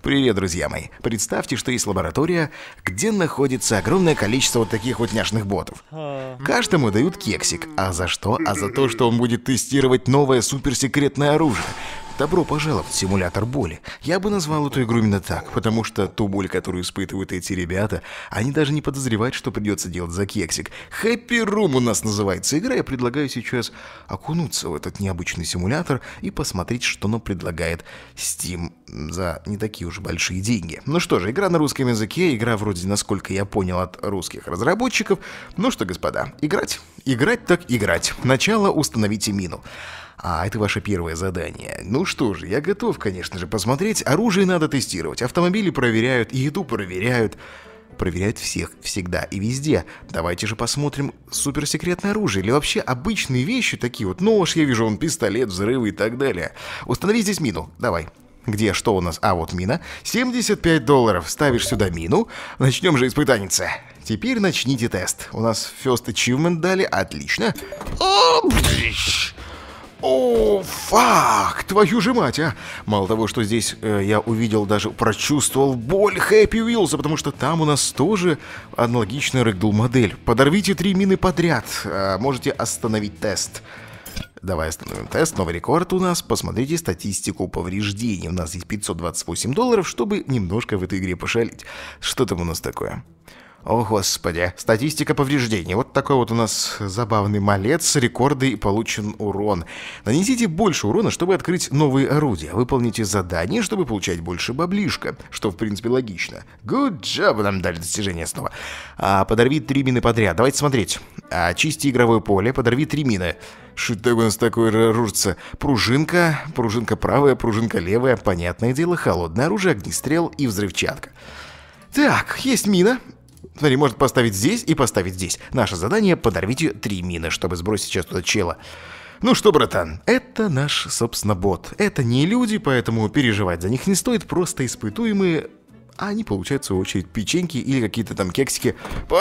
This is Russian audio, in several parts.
Привет, друзья мои. Представьте, что есть лаборатория, где находится огромное количество вот таких вот няшных ботов. Каждому дают кексик. А за что? А за то, что он будет тестировать новое суперсекретное оружие. Добро пожаловать в симулятор боли. Я бы назвал эту игру именно так, потому что ту боль, которую испытывают эти ребята, они даже не подозревают, что придется делать за кексик. Happy Room у нас называется игра. Я предлагаю сейчас окунуться в этот необычный симулятор и посмотреть, что нам предлагает Steam за не такие уж большие деньги. Ну что же, игра на русском языке, игра вроде, насколько я понял, от русских разработчиков. Ну что, господа, играть? Играть так играть. Начало: установите мину. А, это ваше первое задание. Ну что же, я готов, конечно же, посмотреть. Оружие надо тестировать. Автомобили проверяют, еду проверяют. Проверяют всех, всегда и везде. Давайте же посмотрим суперсекретное оружие. Или вообще обычные вещи такие вот. Нож, я вижу, он пистолет, взрывы и так далее. Установи здесь мину. Давай. Где, что у нас? А, вот мина. $75. Ставишь сюда мину. Начнем же испытаница. Теперь начните тест. У нас First Achievement дали. Отлично. О, фак, твою же мать, а! Мало того, что здесь я увидел, даже прочувствовал боль Happy Wheels, потому что там у нас тоже аналогичная рэгдолл модель. Подорвите 3 мины подряд. Можете остановить тест. Давай остановим тест. Новый рекорд у нас. Посмотрите статистику повреждений. У нас здесь $528, чтобы немножко в этой игре пошалить. Что там у нас такое? О, господи, статистика повреждений. Вот такой вот у нас забавный малец, рекорды и получен урон. Нанесите больше урона, чтобы открыть новые орудия. Выполните задание, чтобы получать больше баблишка, что в принципе логично. Good job, нам дали достижение снова. Подорви 3 мины подряд. Давайте смотреть. Очисти игровое поле, подорви 3 мины. Что у нас такое оружие? Пружинка правая, пружинка левая. Понятное дело, холодное оружие, огнестрел и взрывчатка. Так, есть мина. Смотри, можно поставить здесь и поставить здесь. Наше задание: подорвите 3 мины, чтобы сбросить сейчас туда чела. Ну что, братан, это наш, собственно, бот. Это не люди, поэтому переживать за них не стоит. Просто испытуемые, а они получают, в свою очередь, печеньки или какие-то там кексики.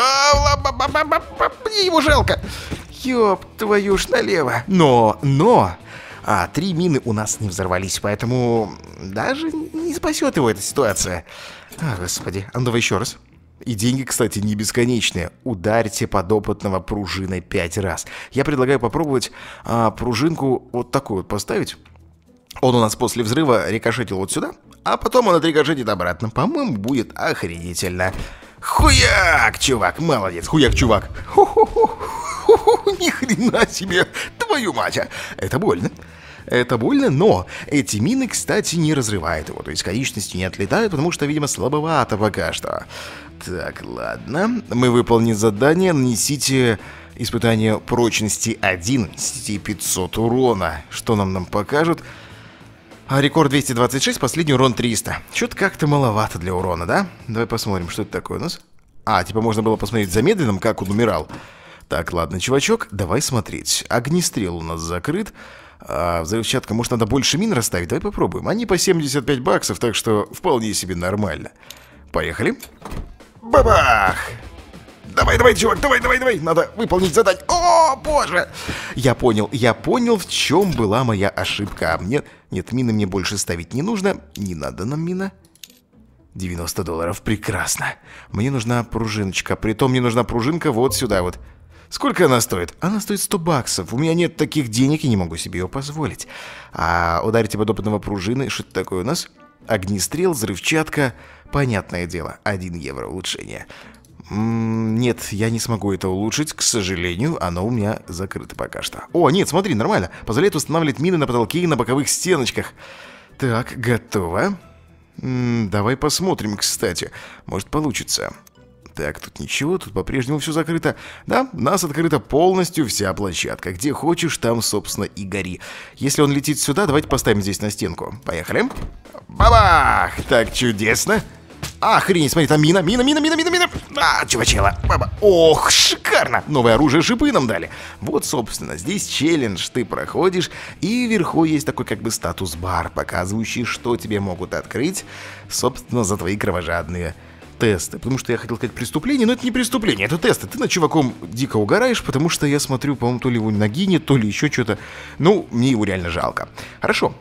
Мне его жалко. Ёб твою ж налево. Но 3 мины у нас не взорвались, поэтому даже не спасет его эта ситуация. А, господи, а ну давай еще раз. И деньги, кстати, не бесконечные. Ударьте подопытного пружиной 5 раз. Я предлагаю попробовать пружинку вот такую вот поставить. Он у нас после взрыва рикошетил вот сюда, а потом он отрикошетит обратно. По-моему, будет охренительно. Хуяк, чувак, молодец. Хуяк, чувак. Ни хрена себе, твою мать. Это больно. Это больно, но эти мины, кстати, не разрывают его. То есть конечности не отлетают, потому что, видимо, слабовато пока что. Так, ладно. Мы выполнили задание. Нанесите испытание прочности 1. Нанесите 500 урона. Что нам покажут? Рекорд 226, последний урон 300. Что-то как-то маловато для урона, да? Давай посмотрим, что это такое у нас. Типа можно было посмотреть в замедленном, как он умирал. Так, ладно, чувачок, давай смотреть. Огнестрел у нас закрыт. Взрывчатка, может, надо больше мин расставить? Давай попробуем. Они по $75, так что вполне себе нормально. Поехали. Бабах! Давай, чувак, давай. Надо выполнить задание. О, боже! Я понял, в чем была моя ошибка. Нет, мины мне больше ставить не нужно. Не надо нам мина. $90, прекрасно. Мне нужна пружиночка. Притом мне нужна пружинка вот сюда вот. Сколько она стоит? Она стоит $100. У меня нет таких денег и не могу себе ее позволить. Ударите подопытного пружины. Что это такое у нас? Огнестрел, взрывчатка. Понятное дело, 1 евро улучшение. Нет, я не смогу это улучшить, к сожалению. Оно у меня закрыто пока что. О, нет, смотри, нормально. Позволяет устанавливать мины на потолке и на боковых стеночках. Так, готово. Давай посмотрим, кстати. Может, получится. Так, тут ничего, тут по-прежнему все закрыто. Да, у нас открыта полностью вся площадка. Где хочешь, там, собственно, и гори. Если он летит сюда, давайте поставим здесь на стенку. Поехали. Бабах! Так, чудесно. Охренеть, смотри, там мина. Чувачела. Баба. Ох, шикарно. Новое оружие, шипы нам дали. Вот, собственно, здесь челлендж. Ты проходишь, и вверху есть такой как бы статус-бар, показывающий, что тебе могут открыть, собственно, за твои кровожадные тесты. Потому что я хотел сказать преступление, но это не преступление, это тесты. Ты над чуваком дико угораешь, потому что я смотрю, по-моему, то ли его ноги нет, то ли еще что-то. Ну, мне его реально жалко. Хорошо.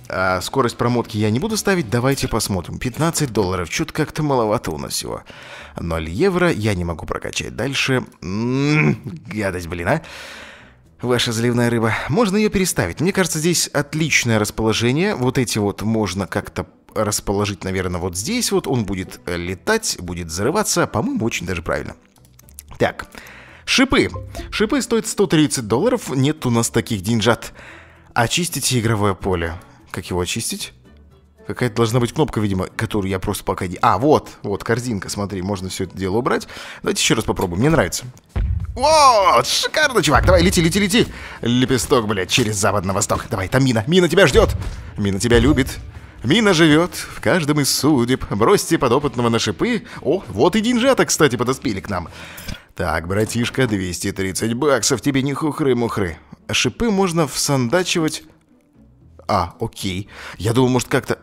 А скорость промотки я не буду ставить. Давайте посмотрим. $15. Что-то как-то маловато у нас всего. 0 евро. Я не могу прокачать дальше. Гадость, блин, а. Ваша заливная рыба. Можно ее переставить. Мне кажется, здесь отличное расположение. Вот эти вот можно как-то расположить, наверное, вот здесь вот. Он будет летать, будет взрываться. По-моему, очень даже правильно. Так, шипы. Шипы стоят $130. Нет у нас таких деньжат. Очистите игровое поле. Как его очистить? Какая-то должна быть кнопка, видимо, которую я просто пока не... А, вот, корзинка, смотри, можно все это дело убрать. Давайте еще раз попробуем, мне нравится. Вот, шикарно, чувак, давай, лети. Лепесток, блядь, через запад на восток. Давай, там Мина, Мина тебя ждет. Мина тебя любит. Мина живет в каждом из судеб. Бросьте подопытного на шипы. О, вот и деньжата, кстати, подоспели к нам. Так, братишка, $230. Тебе не хухры-мухры. Шипы можно всандачивать... А, окей. Я думал, может, как-то...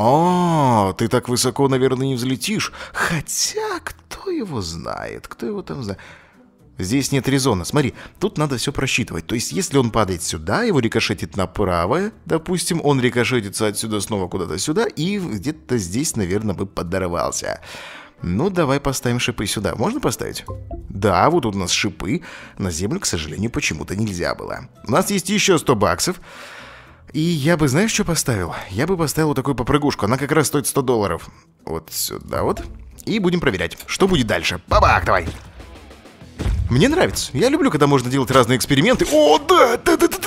ты так высоко, наверное, не взлетишь. Хотя, кто его знает? Кто его там знает? Здесь нет резона. Смотри, тут надо все просчитывать. То есть, если он падает сюда, его рикошетит направо, допустим, он рикошетится отсюда снова куда-то сюда, и где-то здесь, наверное, бы подорвался. Ну, давай поставим шипы сюда. Можно поставить? Да, вот тут у нас шипы. На землю, к сожалению, почему-то нельзя было. У нас есть еще $100. И я бы, знаешь, что поставил? Я бы поставил вот такую попрыгушку. Она как раз стоит $100. Вот сюда вот. И будем проверять, что будет дальше. Бабах, давай. Мне нравится. Я люблю, когда можно делать разные эксперименты. О, да,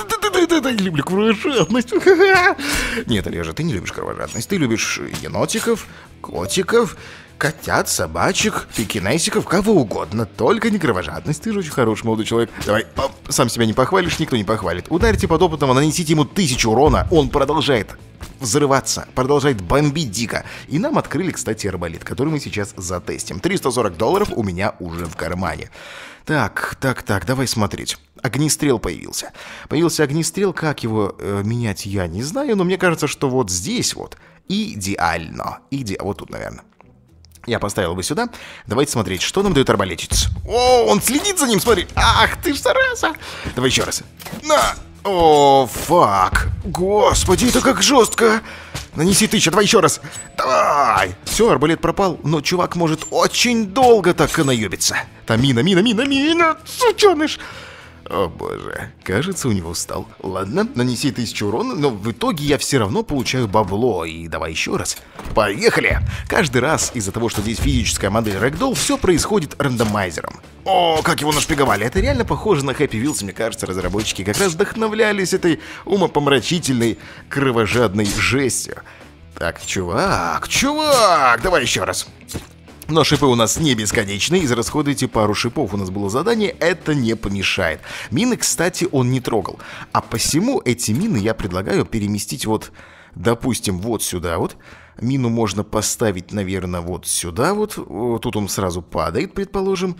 я люблю кровожадность. Нет, Олежа, ты не любишь кровожадность. Ты любишь енотиков, котиков, котят, собачек, пекинесиков, кого угодно. Только не кровожадность. Ты же очень хороший молодой человек. Давай, сам себя не похвалишь, никто не похвалит. Ударьте подопытного, нанесите ему 1000 урона. Он продолжает взрываться, продолжает бомбить дико. И нам открыли, кстати, арбалет, который мы сейчас затестим. $340 у меня уже в кармане. Так, давай смотреть. Огнестрел появился. Появился огнестрел, как его менять, я не знаю, но мне кажется, что вот здесь вот идеально. Вот тут, наверное. Я поставил бы сюда. Давайте смотреть, что нам дает арбалетчик. О, он следит за ним, смотри. Ах ты ж, зараза. Давай еще раз. На. О, фак. Господи, это как жестко. Нанеси 1000, давай еще раз. Давай. Все, арбалет пропал, но чувак может очень долго так и наебиться. Там мина, сученыш. О боже, кажется, у него устал. Ладно, нанеси 1000 урона, но в итоге я все равно получаю бабло. И давай еще раз. Поехали! Каждый раз из-за того, что здесь физическая модель Ragdoll, все происходит рандомайзером. О, как его нашпиговали. Это реально похоже на Happy Wheels, мне кажется, разработчики как раз вдохновлялись этой умопомрачительной, кровожадной жестью. Так, чувак, давай еще раз. Но шипы у нас не бесконечные, израсходуйте пару шипов, у нас было задание, это не помешает. Мины, кстати, он не трогал. А посему эти мины я предлагаю переместить вот, допустим, вот сюда вот. Мину можно поставить, наверное, вот сюда вот. Тут он сразу падает, предположим.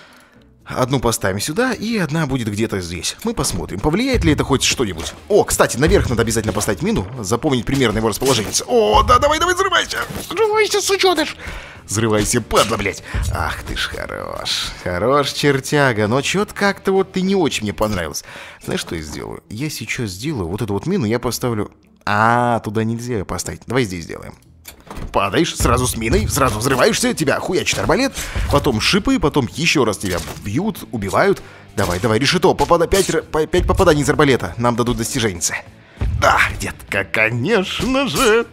Одну поставим сюда, и одна будет где-то здесь. Мы посмотрим, повлияет ли это хоть что-нибудь. О, кстати, наверх надо обязательно поставить мину, запомнить примерно его расположение. О, да, давай, взрывайся! Взрывайся, сученыш! Взрывайся, падла, блядь! Ах ты ж хорош, чертяга, но чё-то как-то вот ты не очень мне понравился. Знаешь, что я сделаю? Я сейчас сделаю вот эту вот мину, я поставлю... туда нельзя ее поставить, давай здесь сделаем. Падаешь, сразу с миной, сразу взрываешься, тебя хуячит арбалет, потом шипы, потом еще раз тебя бьют, убивают. Давай, решето, 5 попаданий из арбалета, нам дадут достиженницы. Да, детка, конечно же.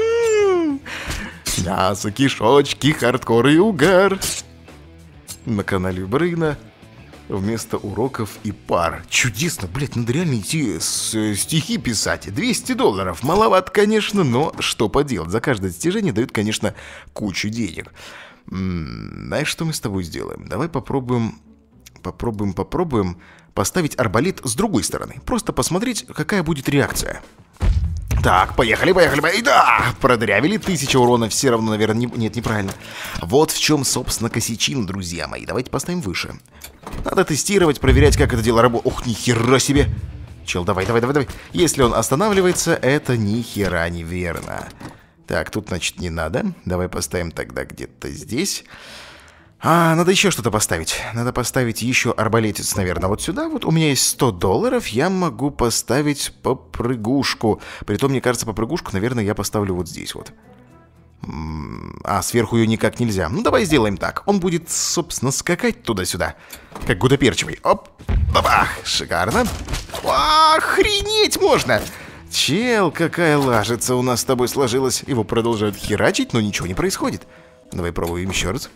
Мясо, кишочки, хардкор и угар. На канале Брейна. Вместо уроков и пар. Чудесно, блядь, надо реально идти стихи писать. $200. Маловато, конечно, но что поделать. За каждое достижение дают, конечно, кучу денег. Знаешь, что мы с тобой сделаем? Давай попробуем поставить арбалет с другой стороны. Просто посмотреть, какая будет реакция. Так, поехали. И да, продырявили 1000 урона. Все равно, наверное, нет, неправильно. Вот в чем, собственно, косячина, друзья мои. Давайте поставим выше. Надо тестировать, проверять, как это дело работает. Ух, нихера себе. Чел, давай. Если он останавливается, это нихера неверно. Так, тут, значит, не надо. Давай поставим тогда где-то здесь. Надо еще что-то поставить. Надо поставить еще арбалетец, наверное, вот сюда. Вот у меня есть $100, я могу поставить попрыгушку. Притом, мне кажется, попрыгушку, наверное, я поставлю вот здесь вот. Сверху ее никак нельзя. Ну, давай сделаем так. Он будет, собственно, скакать туда-сюда. Как гудоперчивый. Оп, бабах, шикарно. Охренеть можно! Чел, какая лажица у нас с тобой сложилась. Его продолжают херачить, но ничего не происходит. Давай пробуем еще раз.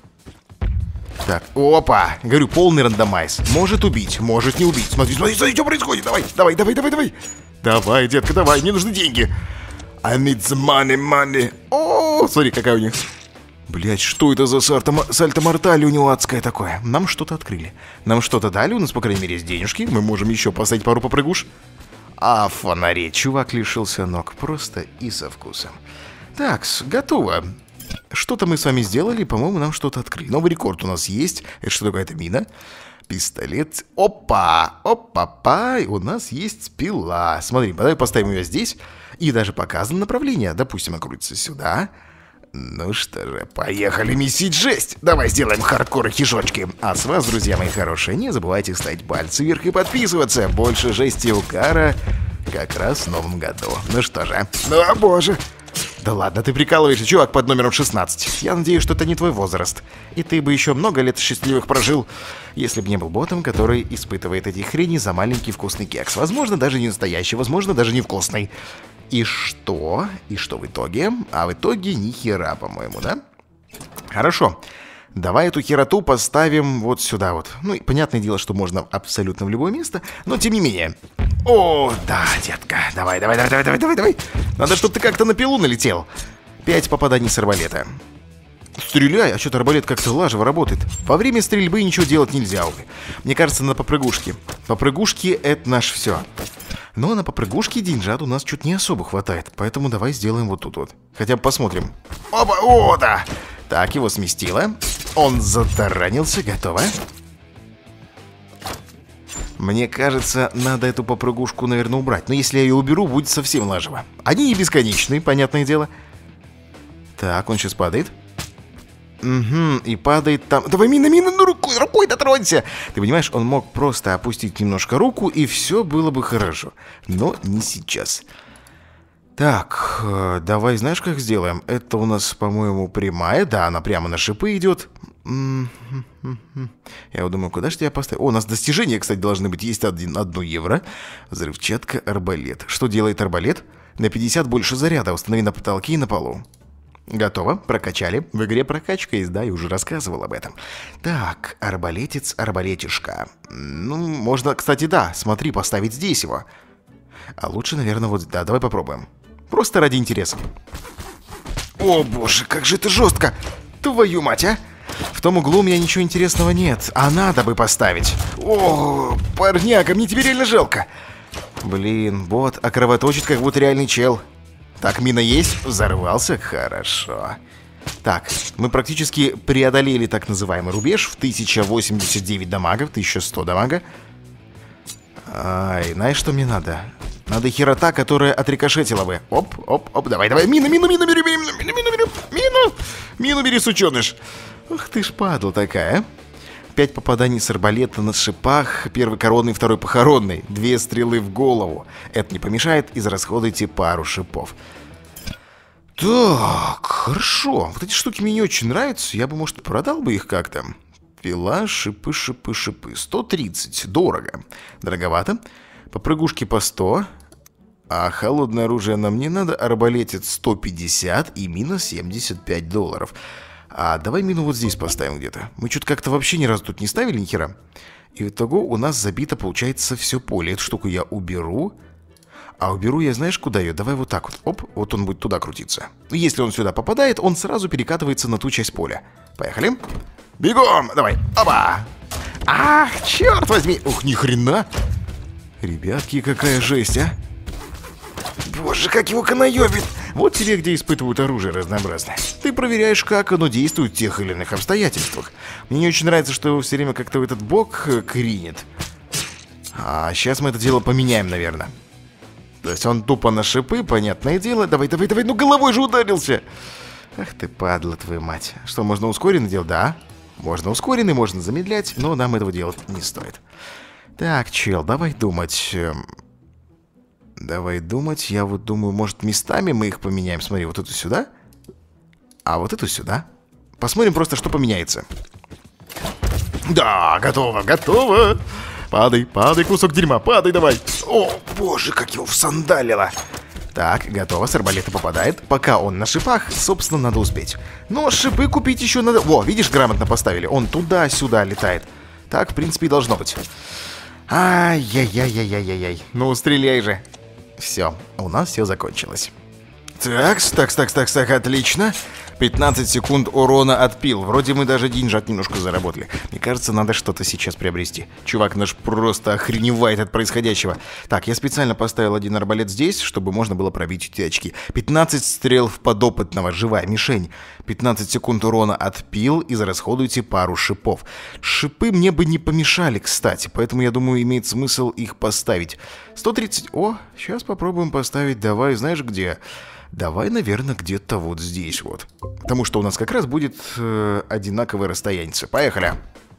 Так, опа, говорю, полный рандомайз. Может убить, может не убить. Смотри, смотри, смотри, что происходит. Давай, давай, давай, давай, давай. Давай, детка, давай, мне нужны деньги. I need some money, money. О, смотри, какая у них. Блять, что это за сальто-морталь у него адское такое? Нам что-то открыли. Нам что-то дали, у нас, по крайней мере, есть денежки. Мы можем еще поставить пару попрыгуш. А в фонаре чувак лишился ног просто и со вкусом. Так, готово. Что-то мы с вами сделали, по-моему, нам что-то открыли. Новый рекорд у нас есть. Это что такое? Это мина. Пистолет. Опа! Опа-па! У нас есть пила. Смотри, давай поставим ее здесь. И даже показано направление. Допустим, окрутится сюда. Ну что же, поехали месить жесть. Давай сделаем хардкор и хишочки. А с вас, друзья мои хорошие, не забывайте ставить пальцы вверх и подписываться. Больше жести у Кара как раз в новом году. Ну что же. Ну, о боже. Да ладно, ты прикалываешься, чувак под номером 16. Я надеюсь, что это не твой возраст. И ты бы еще много лет счастливых прожил, если бы не был ботом, который испытывает эти хрени за маленький вкусный кекс. Возможно, даже не настоящий, возможно, даже невкусный. И что? И что в итоге? А в итоге ни хера, по-моему, да? Хорошо. Давай эту хероту поставим вот сюда вот. Ну, и понятное дело, что можно абсолютно в любое место, но тем не менее. О, да, детка. Давай, давай, давай, давай, давай, давай, давай. Надо, чтобы ты как-то на пилу налетел. 5 попаданий с арбалета. Стреляй, а что-то арбалет как-то лажево работает. Во время стрельбы ничего делать нельзя, увы. Мне кажется, на попрыгушке. Попрыгушки — это наш все. Но на попрыгушке деньжат у нас чуть не особо хватает. Поэтому давай сделаем вот тут вот. Хотя бы посмотрим. Опа, о, да. Так, его сместило. Он затаранился, готово. Мне кажется, надо эту попрыгушку, наверное, убрать. Но если я ее уберу, будет совсем лажево. Они не бесконечные, понятное дело. Так, он сейчас падает. Угу, и падает там. Давай, мина, мина, ну рукой дотронься. Ты понимаешь, он мог просто опустить немножко руку, и все было бы хорошо. Но не сейчас. Так, давай, знаешь, как сделаем? Это у нас, по-моему, прямая. Да, она прямо на шипы идет. Я вот думаю, куда же тебя поставить? О, у нас достижения, кстати, должны быть. Есть 1 евро. Взрывчатка, арбалет. Что делает арбалет? На 50 больше заряда. Установи на потолке и на полу. Готово, прокачали. В игре прокачка есть, да, я уже рассказывал об этом. Так, арбалетец, арбалетишка. Ну, можно, кстати, да, смотри, поставить здесь его. А лучше, наверное, вот, да, давай попробуем. Просто ради интереса. О, боже, как же это жестко. Твою мать, а. В том углу у меня ничего интересного нет, а надо бы поставить. О, парняга, мне тебе реально жалко. Блин, бот, а кровоточит, как будто реальный чел. Так, мина есть, взорвался, хорошо. Так, мы практически преодолели так называемый рубеж в 1089 дамага, в 1100 дамага. Ай, знаешь, что мне надо? Надо херота, которая отрикошетила бы. Оп, оп, оп, давай, давай, мину, мину, мину, бери, мину, бери, сученыш. Ух ты ж падла такая. 5 попаданий с арбалета на шипах. Первый коронный, второй похоронный. 2 стрелы в голову. Это не помешает, израсходуйте пару шипов. Так, хорошо. Вот эти штуки мне не очень нравятся. Я бы, может, продал бы их как-то. Пила, шипы, шипы, шипы. 130. Дорого. Дороговато. Попрыгушки по 100. А холодное оружие нам не надо. Арбалетец 150 и мина $75. А давай мину вот здесь поставим где-то. Мы что-то как-то вообще ни разу тут не ставили ни хера. И итого у нас забито, получается, все поле. Эту штуку я уберу. А уберу я, знаешь, куда ее? Давай вот так вот. Оп, вот он будет туда крутиться. Если он сюда попадает, он сразу перекатывается на ту часть поля. Поехали. Бегом! Давай. Опа! Ах, черт возьми! Ух, ни хрена! Ребятки, какая жесть, а! Боже, как его канаёбит! Вот тебе где испытывают оружие разнообразное. Ты проверяешь, как оно действует в тех или иных обстоятельствах. Мне не очень нравится, что его все время как-то в этот бок кринит. А сейчас мы это дело поменяем, наверное. То есть он тупо на шипы, понятное дело. Давай, давай, давай, ну головой же ударился. Ах ты, падла, твою мать. Что, можно ускоренно делать? Да. Можно ускоренный, можно замедлять, но нам этого делать не стоит. Так, чел, давай думать. Давай думать. Я вот думаю, может, местами мы их поменяем. Смотри, вот эту сюда, а вот эту сюда. Посмотрим просто, что поменяется. Да, готово, готово. Падай, падай, кусок дерьма, падай давай. О, боже, как его всандалило. Так, готово, с арбалета попадает. Пока он на шипах, собственно, надо успеть. Но шипы купить еще надо. Во, видишь, грамотно поставили. Он туда-сюда летает. Так, в принципе, и должно быть. Ай-яй-яй-яй-яй-яй. Ну, стреляй же. Все, у нас все закончилось. Так, отлично. 15 секунд урона от пил. Вроде мы даже деньжат немножко заработали. Мне кажется, надо что-то сейчас приобрести. Чувак наш просто охреневает от происходящего. Так, я специально поставил один арбалет здесь, чтобы можно было пробить эти очки. 15 стрел в подопытного, живая мишень. 15 секунд урона от пил, израсходуйте пару шипов. Шипы мне бы не помешали, кстати, поэтому я думаю, имеет смысл их поставить. 130... О, сейчас попробуем поставить, давай, знаешь где... Давай, наверное, где-то вот здесь вот. Потому что у нас как раз будет одинаковое расстояние. Поехали.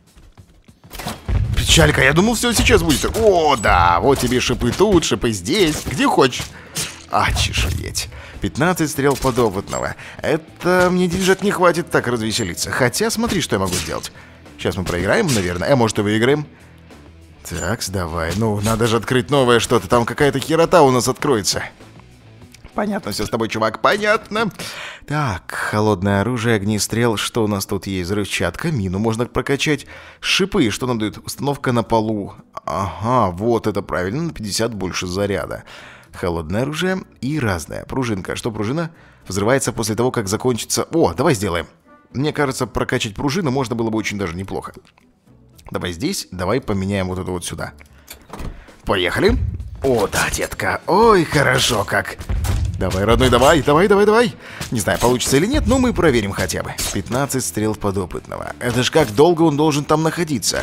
Печалька, я думал, все сейчас будет. О, да, вот тебе шипы тут, шипы здесь. Где хочешь. Чешуеть. 15 стрел подопытного. Это мне деньжат не хватит так развеселиться. Хотя, смотри, что я могу сделать. Сейчас мы проиграем, наверное. Может, и выиграем. Так, давай. Ну, надо же открыть новое что-то. Там какая-то херота у нас откроется. Понятно все с тобой, чувак, понятно. Так, холодное оружие, огнестрел. Что у нас тут есть? Взрывчатка, мину можно прокачать. Шипы, что нам дают? Установка на полу. Ага, вот это правильно, на 50 больше заряда. Холодное оружие и разное. Пружинка. Что пружина? Взрывается после того, как закончится... О, давай сделаем. Мне кажется, прокачать пружину можно было бы очень даже неплохо. Давай здесь, давай поменяем вот это вот сюда. Поехали. О, да, детка. Ой, хорошо как. Давай, родной, давай. Не знаю, получится или нет, но мы проверим хотя бы. 15 стрел подопытного. Это ж как долго он должен там находиться?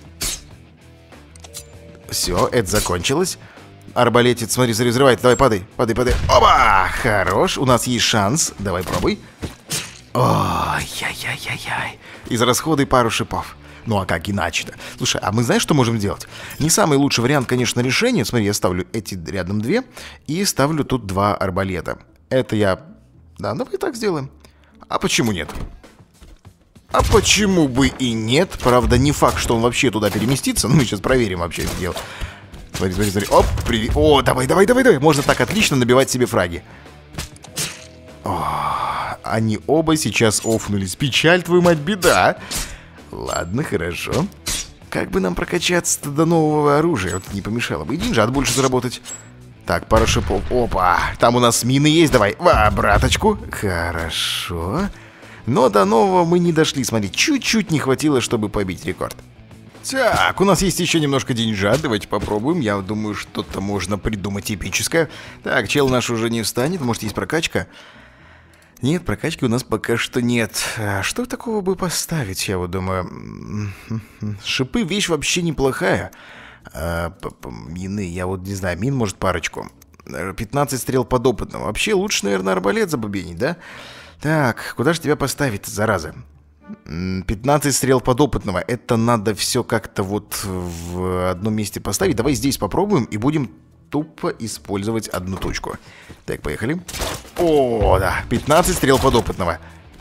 Все, это закончилось. Арбалетец, смотри, взрывает. Давай, падай. Оба! Хорош, у нас есть шанс. Давай, пробуй. Ой-яй-яй-яй-яй. Израсходуй пару шипов. Ну а как иначе-то? Слушай, а мы знаешь, что можем делать? Не самый лучший вариант, конечно, решения. Смотри, я ставлю эти рядом две и ставлю тут два арбалета. Это я... Да, давай так сделаем. А почему нет? А почему бы и нет? Правда, не факт, что он вообще туда переместится. Но мы сейчас проверим вообще это дело. Смотри. Оп, привет. О, давай. Можно так отлично набивать себе фраги. О, они оба сейчас офнулись. Печаль, твою мать, беда. Ладно, хорошо. Как бы нам прокачаться-то до нового оружия? Вот не помешало бы и деньжат больше заработать. Так, пара шипов. Опа, там у нас мины есть, давай. Обраточку. Хорошо. Но до нового мы не дошли, смотри. Чуть-чуть не хватило, чтобы побить рекорд. Так, у нас есть еще немножко деньжат. Давайте попробуем. Я думаю, что-то можно придумать эпическое. Так, чел наш уже не встанет. Может, есть прокачка? Нет, прокачки у нас пока что нет. Что такого бы поставить, я вот думаю. Шипы вещь вообще неплохая. Мины, я вот не знаю, мин может парочку. 15 стрел подопытного. Вообще лучше, наверное, арбалет забубенить, да? Так, куда же тебя поставить, зараза? 15 стрел подопытного. Это надо все как-то вот в одном месте поставить. Давай здесь попробуем и будем тупо использовать одну точку. Так, поехали. О, да, 15 стрел подопытного.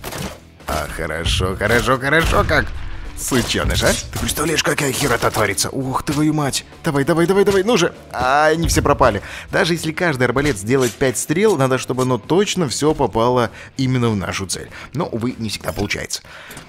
Хорошо как. Сыченыш, а? Ты представляешь, какая херота творится? Ух, твою мать. Давай, ну же. Они все пропали. Даже если каждый арбалет сделает 5 стрел, надо, чтобы оно точно все попало именно в нашу цель. Но, увы, не всегда получается.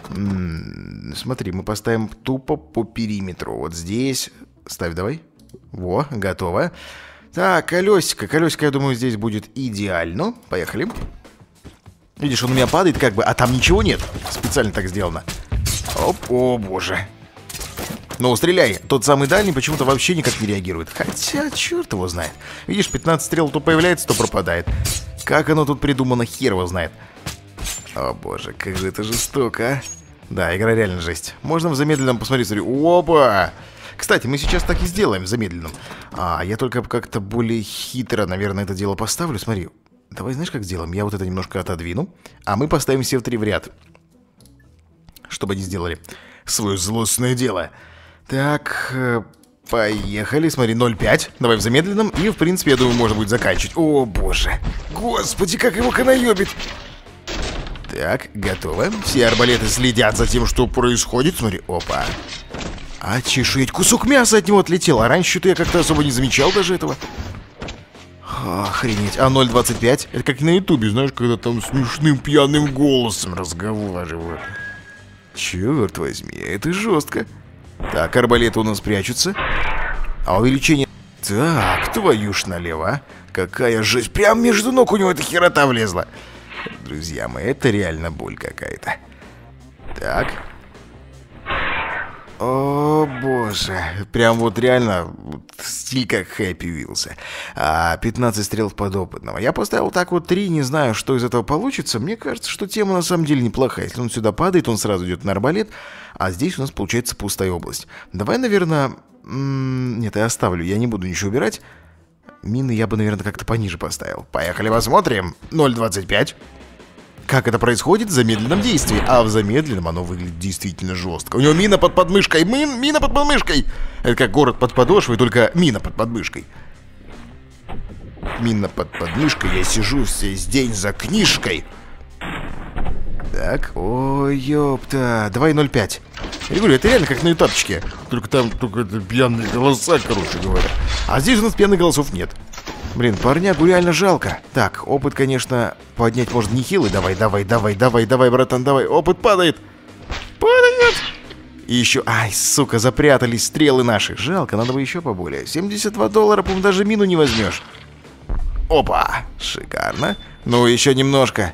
Смотри, мы поставим тупо по периметру. Вот здесь. Ставь давай. Во, готово. Так, колесико, я думаю, здесь будет идеально. Поехали. Видишь, он у меня падает как бы, а там ничего нет. Специально так сделано. Оп, о боже. Ну, стреляй. Тот самый дальний почему-то вообще никак не реагирует. Хотя, черт его знает. Видишь, 15 стрел то появляется, то пропадает. Как оно тут придумано, хер его знает. О боже, как же это жестоко, а. Да, игра реально жесть. Можно в замедленном посмотреть, смотри. Опа! Кстати, мы сейчас так и сделаем в замедленном. Я только как-то более хитро, наверное, это дело поставлю. Смотри, давай знаешь, как сделаем? Я вот это немножко отодвину, а мы поставим все в 3 в ряд. чтобы они сделали свое злостное дело. Так, поехали, смотри, 0,5. Давай в замедленном, и, в принципе, я думаю, можно будет заканчивать. О, боже. Господи, как его канаёбит. Так, готово. Все арбалеты следят за тем, что происходит. Смотри, опа. Очешеть, кусок мяса от него отлетел. А раньше-то я как-то особо не замечал даже этого. Охренеть. А 0,25? Это как на ютубе, знаешь, когда там смешным пьяным голосом разговаривают. Черт возьми, это жестко. Так, арбалеты у нас прячутся. А увеличение... Так, твою ж налево, а. Какая жесть. Прям между ног у него эта херота влезла. Друзья мои, это реально боль какая-то. Так. О, боже. Прям вот реально вот, стиль как Хэппи Вилса. 15 стрел в подопытного. Я поставил так вот 3, не знаю, что из этого получится. Мне кажется, что тема на самом деле неплохая. Если он сюда падает, он сразу идет на арбалет. А здесь у нас получается пустая область. Давай, наверное... Нет, я оставлю, я не буду ничего убирать. Мины я бы, наверное, как-то пониже поставил. Поехали посмотрим. 0,25. Как это происходит в замедленном действии? А в замедленном оно выглядит действительно жестко. У него мина под подмышкой. Мина под подмышкой. Это как город под подошвой, только мина под подмышкой. Мина под подмышкой. Я сижу весь день за книжкой. Так, ой, ёпта. Давай 0,5. Я говорю, это реально как на ютубчике. Только там только пьяные голоса, короче говоря. А здесь у нас пьяных голосов нет. Блин, парнягу реально жалко. Так, опыт, конечно, поднять может нехилый. Давай, братан, давай. Опыт падает. Падает. И еще, ай, сука, запрятались стрелы наши. Жалко, надо бы еще поболее. $72, по-моему, даже мину не возьмешь. Опа, шикарно. Ну, еще немножко.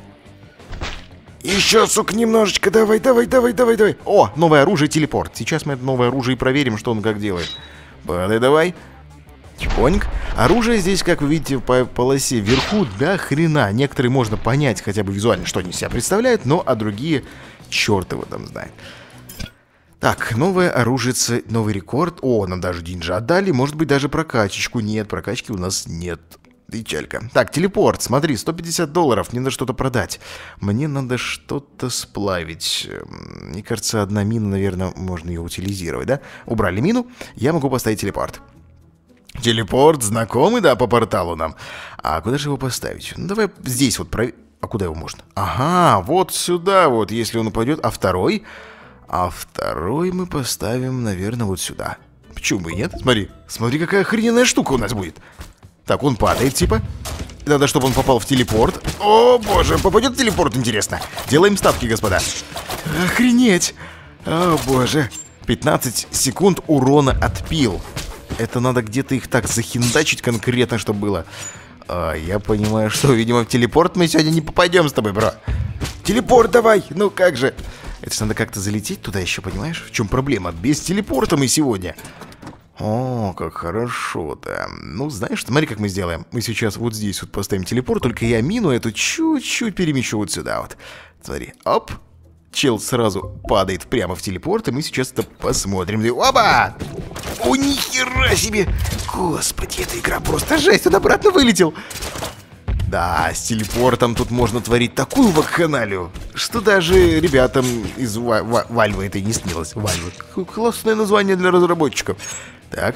Еще, сука, немножечко. Давай. О, новое оружие, телепорт. Сейчас мы это новое оружие и проверим, что он как делает. Падай, давай. Чпоньк. Оружие здесь, как вы видите, по полосе вверху до хрена. Некоторые можно понять хотя бы визуально, что они себя представляют, но а другие черт его там знает. Так, новое оружие, новый рекорд. О, нам даже деньги отдали. Может быть, даже прокачечку. Нет, прокачки у нас нет. Печалька. Так, телепорт, смотри, $150. Мне надо что-то продать. Мне надо что-то сплавить. Мне кажется, одна мина, наверное, можно ее утилизировать, да? Убрали мину, я могу поставить телепорт. Телепорт знакомый, да, по порталу нам. А куда же его поставить? Ну, давай здесь вот проверим. А куда его можно? Ага, вот сюда вот, если он упадет. А второй? А второй мы поставим, наверное, вот сюда. Почему бы и нет? Смотри, какая охрененная штука у нас будет. Так, он падает, типа. Надо, чтобы он попал в телепорт. О, боже, попадет в телепорт, интересно. Делаем ставки, господа. Охренеть. О, боже. 15 секунд урона отпил. Это надо где-то их так захиндачить конкретно, чтобы было. Я понимаю, что, видимо, в телепорт мы сегодня не попадем с тобой, бро. Телепорт давай, ну как же. Это же надо как-то залететь туда еще, понимаешь? В чем проблема? Без телепорта мы сегодня. О, как хорошо-то. Ну, знаешь, смотри, как мы сделаем. Мы сейчас вот здесь вот поставим телепорт, только я мину эту чуть-чуть перемещу вот сюда вот. Смотри, оп. Чел сразу падает прямо в телепорт, и мы сейчас это посмотрим. Опа! О, нихера себе! Господи, эта игра просто жесть, он обратно вылетел. Да, с телепортом тут можно творить такую вакханалию, что даже ребятам из Вальвы это и не снилось. Вальвы. Классное название для разработчиков. Так.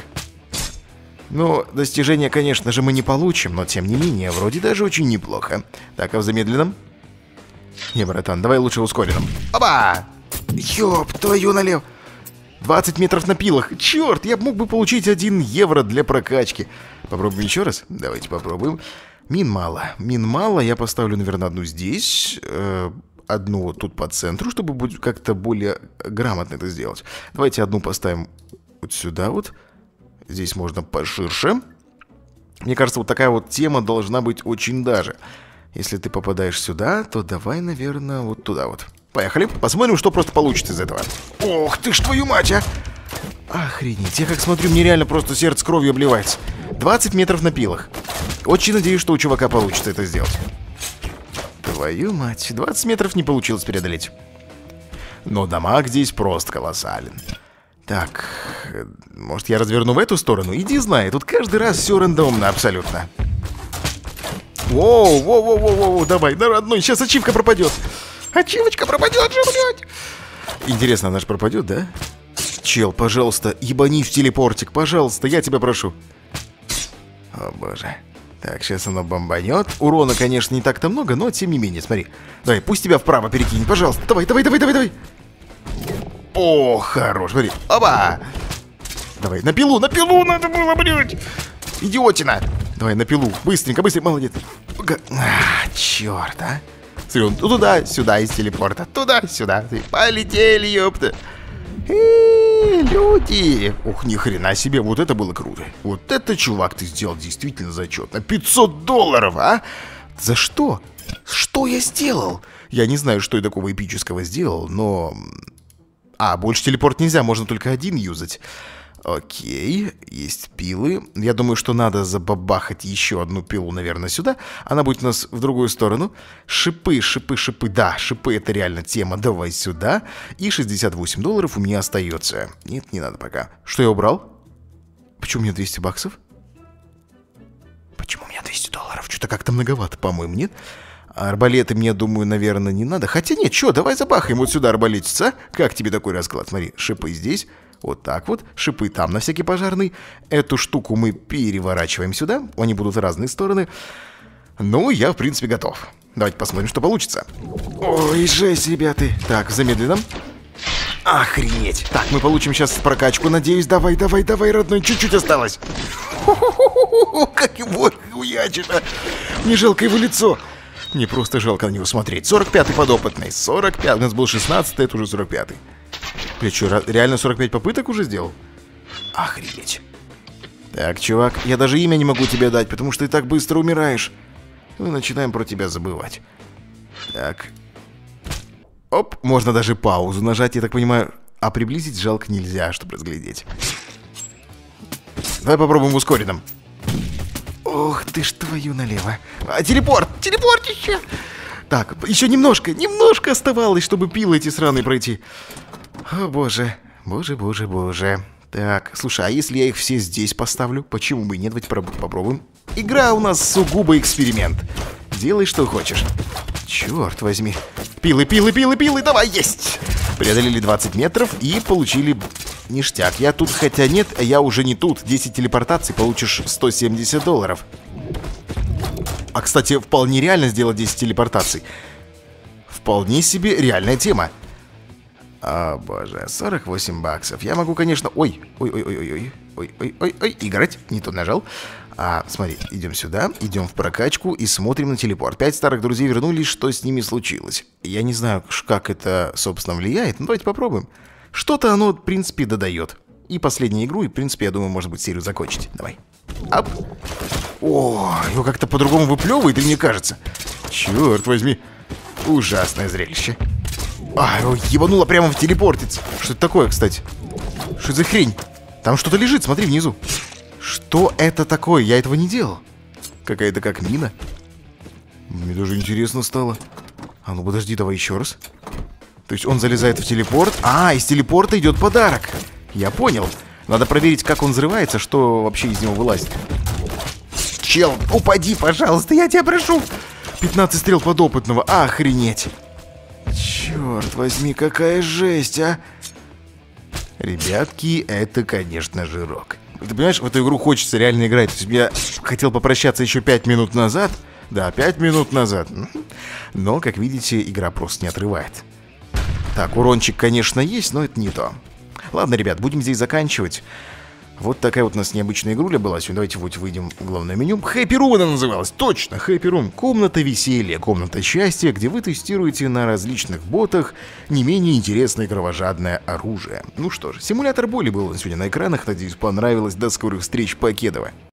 Ну, достижения, конечно же, мы не получим, но тем не менее, вроде даже очень неплохо. Так, а в замедленном? Не, братан, давай лучше в ускоренном. Опа! Ёб твою налево! 20 метров на пилах. Черт, я мог бы получить 1 евро для прокачки. Попробуем еще раз? Давайте попробуем. Мин мало, я поставлю, наверное, одну здесь, одну вот тут по центру, чтобы как-то более грамотно это сделать. Давайте одну поставим вот сюда вот. Здесь можно поширше. Мне кажется, вот такая вот тема должна быть очень даже. Если ты попадаешь сюда, то давай, наверное, вот туда вот. Поехали, посмотрим, что просто получится из этого. Ох ты ж твою мать, а! Охренеть, я как смотрю, мне реально просто сердце кровью обливается. 20 метров на пилах. Очень надеюсь, что у чувака получится это сделать. Твою мать, 20 метров не получилось преодолеть. Но дамаг здесь просто колоссален. Так, может я разверну в эту сторону? Иди знай, тут каждый раз все рандомно абсолютно. Воу, давай, на родной, сейчас ачивка пропадет. Ачивочка пропадет же, блядь. Интересно, она же пропадет, да? Чел, пожалуйста, ебани в телепортик, пожалуйста, я тебя прошу. О боже. Так, сейчас оно бомбанет. Урона, конечно, не так-то много, но тем не менее, смотри. Давай, пусть тебя вправо перекинет, пожалуйста. Давай, давай, давай, давай, давай. О, хорош, смотри. Оба! Давай, на пилу надо было, блядь. Идиотина. Давай, на пилу. Быстренько, быстренько, молодец. Черт, а. Смотри, он туда, сюда из телепорта. Туда, сюда. Полетели, ёпта. Люди. Ух, ни хрена себе, вот это было круто. Вот это, чувак, ты сделал действительно зачетно. $500, а? За что? Что я сделал? Я не знаю, что я такого эпического сделал, но... больше телепорт нельзя, можно только один юзать. Окей, есть пилы. Я думаю, что надо забабахать еще одну пилу, наверное, сюда. Она будет у нас в другую сторону. Шипы. Да, шипы — это реально тема. Давай сюда. И $68 у меня остается. Нет, не надо пока. Что я убрал? Почему у меня $200? Почему у меня $200? Что-то как-то многовато, по-моему, нет? Арбалеты мне, думаю, наверное, не надо. Хотя нет, что, давай забахаем вот сюда арбалетец, а? Как тебе такой расклад? Смотри, шипы здесь. Вот так вот, шипы там на всякий пожарный. Эту штуку мы переворачиваем сюда. Они будут в разные стороны. Ну, я, в принципе, готов. Давайте посмотрим, что получится. Ой, жесть, ребята. Так, в замедленном. Охренеть. Так, мы получим сейчас прокачку, надеюсь. Давай, давай, давай, родной, чуть-чуть осталось. Как его хуячено. Мне жалко его лицо. Мне просто жалко на него смотреть. 45-й подопытный. 45-й. У нас был 16-й, это уже 45-й. Бля, что, реально 45 попыток уже сделал? Охренеть. Так, чувак, я даже имя не могу тебе дать, потому что ты так быстро умираешь. Мы начинаем про тебя забывать. Так. Оп, можно даже паузу нажать, я так понимаю. А приблизить жалко нельзя, чтобы разглядеть. Давай попробуем в ускоренном. Ох ты ж твою налево. Телепорт! Телепорт еще! Так, еще немножко оставалось, чтобы пилы эти сраные пройти. О, боже. Боже. Так, слушай, а если я их все здесь поставлю? Почему бы и нет? Давайте попробуем. Игра у нас сугубо эксперимент. Делай, что хочешь. Черт возьми. Пилы, давай, есть! Преодолели 20 метров и получили ништяк. Я тут, хотя нет, я уже не тут. 10 телепортаций, получишь $170. А, кстати, вполне реально сделать 10 телепортаций. Вполне себе реальная тема. О, боже, $48. Я могу, конечно... Ой, играть. Не то нажал. Смотри, идем сюда, идем в прокачку и смотрим на телепорт. 5 старых друзей вернулись, что с ними случилось? Я не знаю, как это, собственно, влияет, но давайте попробуем. Что-то оно, в принципе, додает. И последнюю игру, и, в принципе, я думаю, может быть, серию закончить. Давай. Ап. О, его как-то по-другому выплевывает, или мне кажется? Черт возьми. Ужасное зрелище. Его ебануло прямо в телепортец. Что это такое, кстати? Что за хрень? Там что-то лежит, смотри, внизу. Что это такое? Я этого не делал. Какая-то как мина. Мне даже интересно стало. Ну подожди, давай еще раз. То есть он залезает в телепорт. Из телепорта идет подарок. Я понял. Надо проверить, как он взрывается, что вообще из него вылазит. Чел, упади, пожалуйста, я тебя прошу. 15 стрел подопытного, охренеть. Черт возьми, какая жесть, а. Ребятки, это, конечно, жирок. Ты понимаешь, в эту игру хочется реально играть. То есть я хотел попрощаться еще 5 минут назад. Да, 5 минут назад. Но, как видите, игра просто не отрывает. Так, урончик, конечно, есть, но это не то. Ладно, ребят, будем здесь заканчивать. Вот такая вот у нас необычная игруля была сегодня. Давайте вот выйдем в главное меню. Happy Room она называлась. Точно, Happy Room. Комната веселья, комната счастья, где вы тестируете на различных ботах не менее интересное кровожадное оружие. Ну что ж, симулятор боли был сегодня на экранах. Надеюсь, понравилось. До скорых встреч, покедово.